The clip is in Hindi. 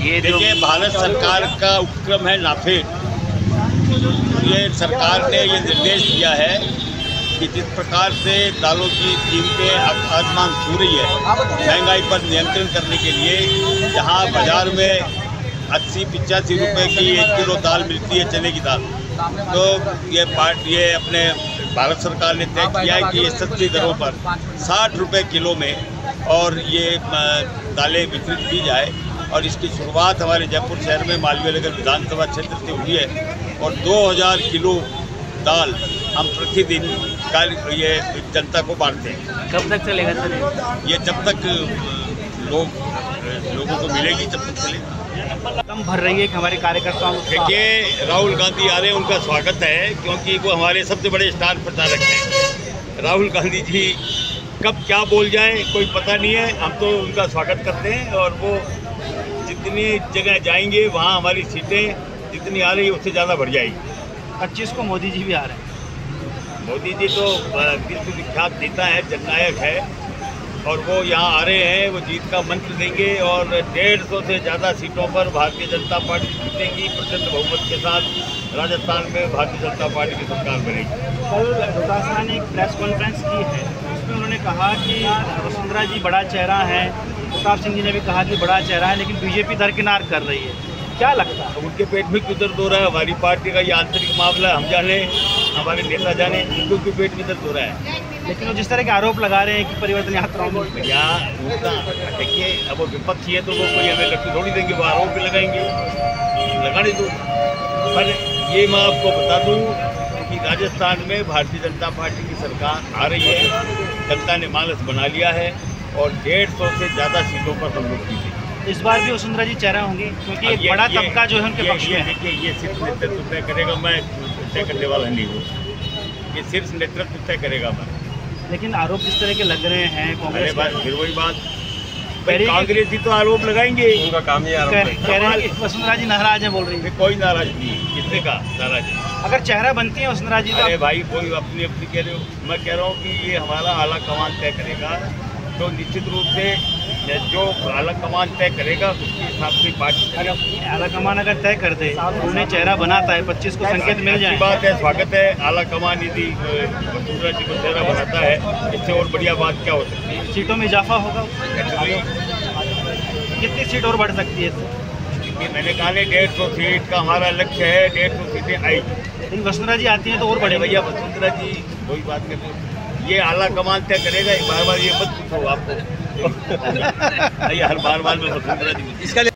ये देखिए, भारत सरकार का उपक्रम है नाफेड। ये सरकार ने ये निर्देश दिया है कि जिस प्रकार से दालों की कीमतें आसमान छू रही है, महंगाई पर नियंत्रण करने के लिए जहां बाजार में 80-85 रुपये की 1 किलो दाल मिलती है, चने की दाल, तो ये अपने भारत सरकार ने तय किया है कि ये सस्ती दरों पर 60 रुपये किलो में और ये दालें वितरित की जाए। और इसकी शुरुआत हमारे जयपुर शहर में मालवीय नगर विधानसभा क्षेत्र से हुई है और 2000 किलो दाल हम प्रतिदिन ये जनता को बांटते हैं। कब तक चलेगा सर? ये जब तक लोगों को मिलेगी तब तक चलेगा। कम भर रही है कि हमारे कार्यकर्ताओं को। देखिए, राहुल गांधी आ रहे हैं, उनका स्वागत है, क्योंकि वो हमारे सबसे बड़े स्टार प्रचारक हैं। राहुल गांधी जी कब क्या बोल जाएं कोई पता नहीं है, हम तो उनका स्वागत करते हैं और वो जितनी जगह जाएंगे वहाँ हमारी सीटें जितनी आ रही है उससे ज़्यादा बढ़ जाएगी। 25 को मोदी जी भी आ रहे हैं। मोदी जी तो विश्व विख्यात नेता है, जननायक है, और वो यहाँ आ रहे हैं, वो जीत का मंत्र देंगे और 150 से ज़्यादा सीटों पर भारतीय जनता पार्टी जीतेंगी। प्रचंड बहुमत के साथ राजस्थान में भारतीय जनता पार्टी की सरकार बनेगी। कल डोटासरा ने एक प्रेस कॉन्फ्रेंस की है, उसमें उन्होंने कहा कि वसुंधरा जी बड़ा चेहरा है, प्रताप सिंह जी ने भी कहा कि बड़ा चेहरा है, लेकिन बीजेपी दरकिनार कर रही है। क्या लगता है? उनके पेट में क्यों दर्द हो रहा है? हमारी पार्टी का ये आंतरिक मामला हम जाने, हमारे नेता जाने, उनको क्यों पेट में दर्द हो रहा है? लेकिन वो जिस तरह के आरोप लगा रहे हैं कि परिवर्तन यात्राओं में यहाँ देखिए, अब वो विपक्षी है तो वो कोई हमें लक्ष्य थोड़ी देंगे, वो आरोप भी लगाएंगे, लगाने दो। पर ये मैं आपको बता दूँ कि राजस्थान में भारतीय जनता पार्टी की सरकार आ रही है, जनता ने मानस बना लिया है और 150 से ज़्यादा सीटों पर हम लोग जीते। इस बार भी वसुंधरा जी चेहरा होंगी, क्योंकि एक बड़ा तबका जो है उनके पक्ष में है। देखिए, ये सिर्फ नेतृत्व तय करेगा, मैं तय करने वाला नहीं हूँ। ये सिर्फ नेतृत्व तय करेगा मैं। लेकिन आरोप जिस तरह के लग रहे हैं कांग्रेस बात फिर वही बात, कांग्रेस जी तो आरोप लगाएंगे, उनका काम ही कह रहे हैं कि वसुंधरा जी नाराज है, बोल रही है। कोई नाराज नहीं, किसने कहा नाराज? अगर चेहरा बनती है वसुंधरा जी तो। अरे भाई, कोई अपनी अपनी कह रहे हो, मैं कह रहा हूँ कि ये हमारा आला कमान तय करेगा, तो निश्चित रूप से जो आला कमान तय करेगा उसके हिसाब से पार्टी। आला कमान अगर तय कर दे, उन्हें चेहरा बनाता है, 25 को संकेत मिल जाए, बात है, स्वागत है। आला कमान यदि वसुंधरा जी को चेहरा बनाता है, इससे और बढ़िया बात क्या हो सकती है? सीटों में इजाफा होगा। कितनी सीट और बढ़ सकती है? मैंने कहा 150 सीट का हमारा लक्ष्य है, 150 सीटें आएगी। लेकिन वसुंधरा जी आती हैं तो और बढ़े। भैया, वसुंधरा जी कोई बात नहीं, ये आला कमान तय करेगा। बार बार ये मत पूछो आपको हर बार में वसुंधरा जी इसका